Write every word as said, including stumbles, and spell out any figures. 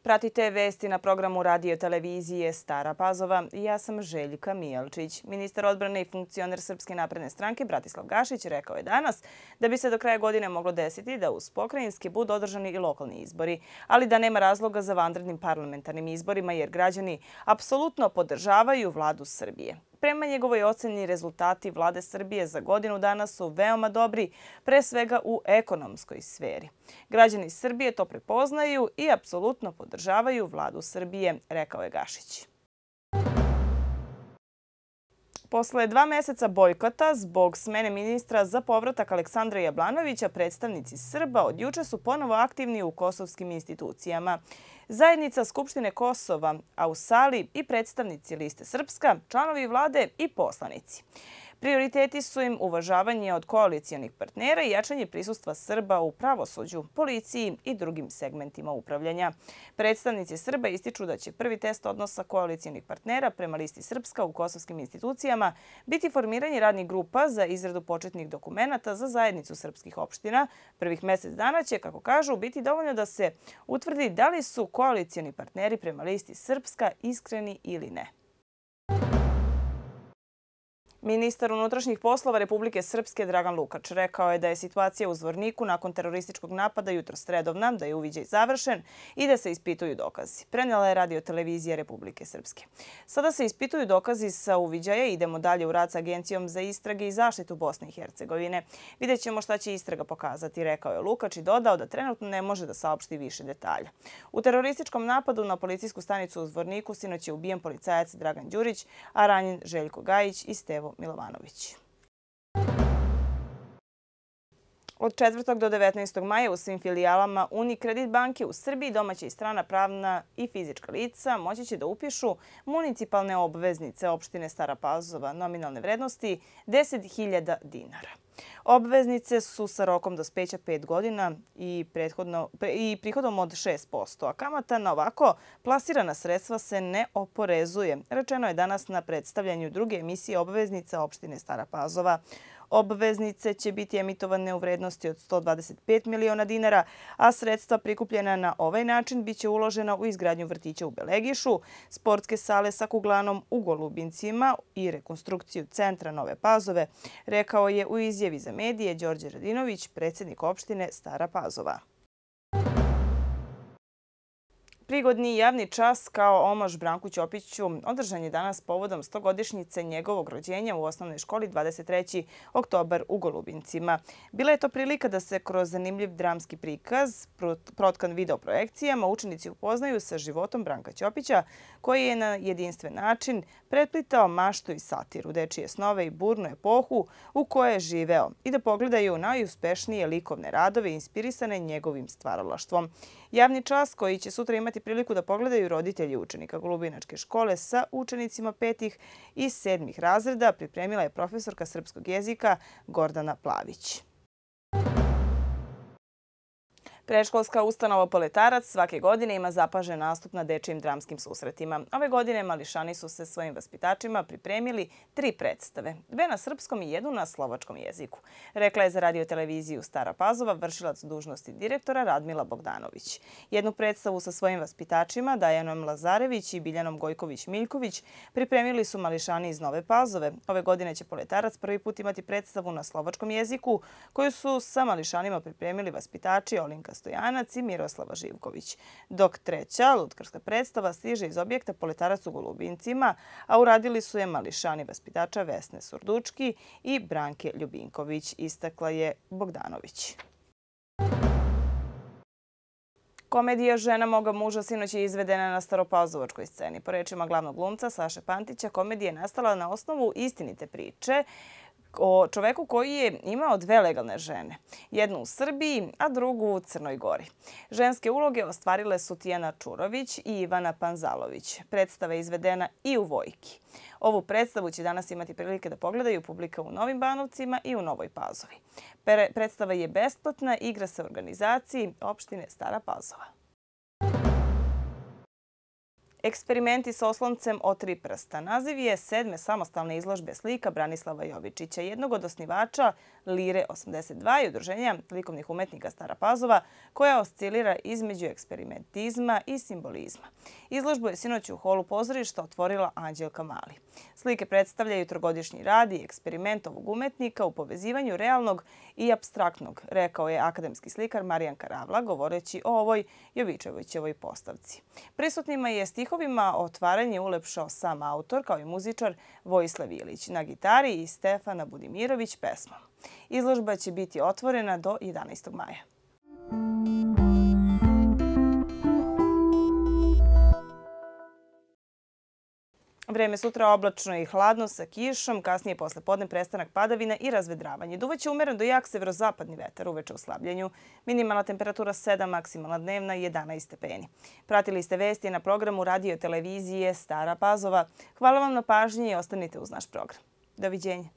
Pratite vesti na programu radio televizije Stara Pazova. Ja sam Željka Mijelčić. Ministar odbrane i funkcioner Srpske napredne stranke Bratislav Gašić rekao je danas da bi se do kraja godine moglo desiti da uz pokrajinski budu održani i lokalni izbori, ali da nema razloga za vanrednim parlamentarnim izborima jer građani apsolutno podržavaju vladu Srbije. Prema njegovoj oceni, rezultati vlade Srbije za godinu dana su veoma dobri, pre svega u ekonomskoj sferi. Građani Srbije to prepoznaju i apsolutno podržavaju vladu Srbije, rekao je Gašić. Posle dva meseca bojkota zbog smene ministra za povratak Aleksandra Jablanovića, predstavnici Srba od juče su ponovo aktivni u kosovskim institucijama. Zajednica Skupštine Kosova, a u sali i predstavnici Liste Srpska, članovi vlade i poslanici. Prioriteti su im uvažavanje od koalicijonih partnera i jačanje prisustva Srba u pravosuđu, policiji i drugim segmentima upravljanja. Predstavnici Srba ističu da će prvi test odnosa koalicijonih partnera prema Listi Srpska u kosovskim institucijama biti formiranje radnih grupa za izradu početnih dokumenata za zajednicu srpskih opština. Prvih mesec dana će, kako kažu, biti dovoljno da se utvrdi da li su koalicijoni partneri prema Listi Srpska iskreni ili ne. Ministar unutrašnjih poslova Republike Srpske Dragan Lukač rekao je da je situacija u Zvorniku nakon terorističkog napada jutros sredovna, da je uviđaj završen i da se ispituju dokazi. Prenela je radio televizija Republike Srpske. Sada se ispituju dokazi sa uviđaja i idemo dalje u rad sa Agencijom za istrage i zaštitu Bosne i Hercegovine. Vidjet ćemo šta će istraga pokazati, rekao je Lukač i dodao da trenutno ne može da saopšti više detalja. U terorističkom napadu na policijsku stanicu u Zvorniku sinoć je ubijen policajac Dragan Đurić, a ranjen Željko Gajić i Stevo Milovanović. Od četvrtog do devetnaestog maja u svim filijalama Unikredit banke u Srbiji domaća i strana pravna i fizička lica moći će da upišu municipalne obveznice opštine Stara Pazova nominalne vrednosti deset hiljada dinara. Obveznice su sa rokom dospeća pet godina i, i prihodom od šest posto, a kamata na ovako plasirana sredstva se ne oporezuje, rečeno je danas na predstavljanju druge emisije obveznica opštine Stara Pazova. Obveznice će biti emitovane u vrednosti od sto dvadeset pet miliona dinara, a sredstva prikupljena na ovaj način biće uložena u izgradnju vrtića u Belegišu, sportske sale sa kuglanom u Golubincima i rekonstrukciju centra Nove Pazove, rekao je u izjavi za medije Đorđe Radinović, predsjednik opštine Stara Pazova. Prigodni javni čas kao omaž Branku Ćopiću održan je danas povodom stogodišnjice njegovog rođenja u osnovnoj školi dvadeset treći oktobar u Golubincima. Bila je to prilika da se kroz zanimljiv dramski prikaz, protkan videoprojekcijama, učenici upoznaju sa životom Branka Ćopića, koji je na jedinstven način pretplitao maštu i satiru, dečije snove i burnu epohu u kojoj je živeo i da pogledaju najuspešnije likovne radove inspirisane njegovim stvaralaštvom. Javni čas koji će sutra imati priliku da pogledaju roditelji učenika Golubinačke škole sa učenicima petih i sedmih razreda pripremila je profesorka srpskog jezika Gordana Plavić. Predškolska ustanova Poletarac svake godine ima zapažen nastup na dečijim dramskim susretima. Ove godine mališani su se svojim vaspitačima pripremili tri predstave, dve na srpskom i jednu na slovačkom jeziku. Rekla je za radio televiziju Stara Pazova vršilac dužnosti direktora Radmila Bogdanović. Jednu predstavu sa svojim vaspitačima Dajanom Lazarević i Biljanom Gojković-Miljković pripremili su mališani iz Nove Pazove. Ove godine će Poletarac prvi put imati predstavu na slovačkom jeziku koju su sa mališanima pripremili vaspitači Olinka Stojanac i Miroslava Živković. Dok treća lutkarska predstava stiže iz objekta Poletarac u Golubincima, a uradili su je mališani vaspitača Vesne Surdučki i Branke Ljubinković, istakla je Bogdanović. Komedija Žena moga muža sinoć je izvedena na staropazovačkoj sceni. Po rečima glavnog glumca Saše Pantića, komedija je nastala na osnovu istinite priče o čoveku koji je imao dve legalne žene. Jednu u Srbiji, a drugu u Crnoj Gori. Ženske uloge ostvarile su Tijana Čurović i Ivana Panzalović. Predstava je izvedena i u Vojki. Ovu predstavu će danas imati prilike da pogledaju publika u Novim Banovcima i u Novoj Pazovi. Predstava je besplatna, igra se u organizaciji opštine Stara Pazova. Eksperimenti s osloncem o tri prsta naziv je sedme samostalne izložbe slika Branislava Jovičića, jednog od osnivača Lire osamdeset dva i Udruženja likovnih umetnika Stara Pazova, koja oscilira između eksperimentizma i simbolizma. Izložbu je sinoć u holu pozorišta otvorila Anđelka Mali. Slike predstavljaju trogodišnji rad i eksperiment ovog umetnika u povezivanju realnog i apstraktnog, rekao je akademski slikar Marijan Karavla, govoreći o ovoj Jovičevićevoj postavci. Prisutnima je stihovima otvaranje ulepšao sam autor, kao i muzičar Vojislav Ilić na gitari i Stefana Budimirović pesmom. Izložba će biti otvorena do jedanaestog maja. Vreme sutra oblačno i hladno sa kišom, kasnije posle podne prestanak padavina i razvedravanje. Duvaće umeren do jak severozapadni vetar, uveče u slabljenju. Minimalna temperatura sedam, maksimalna dnevna jedanaest stepeni. Pratili ste vesti na programu radio televizije Stara Pazova. Hvala vam na pažnji i ostanite uz naš program. Doviđenja.